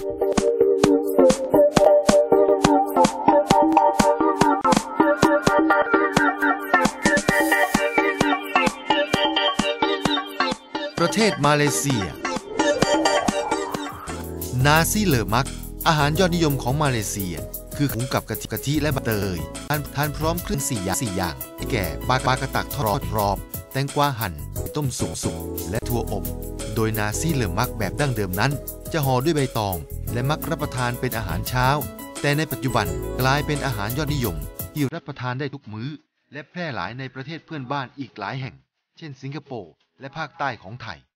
ประเทศมาเลเซียนาซีเลอมักอาหารยอดนิยมของมาเลเซียคือหุงกับกะทิและใบเตยทานพร้อมเครื่อง4 อย่างได้แก่ปลากระตักทอดกรอบแตงกวาหั่นต้มสุกและถั่วอบโดยนาซีเลอมักแบบดั้งเดิมนั้นจะห่อด้วยใบตองและมักรับประทานเป็นอาหารเช้าแต่ในปัจจุบันกลายเป็นอาหารยอดนิยมที่รับประทานได้ทุกมื้อและแพร่หลายในประเทศเพื่อนบ้านอีกหลายแห่งเช่นสิงคโปร์และภาคใต้ของไทย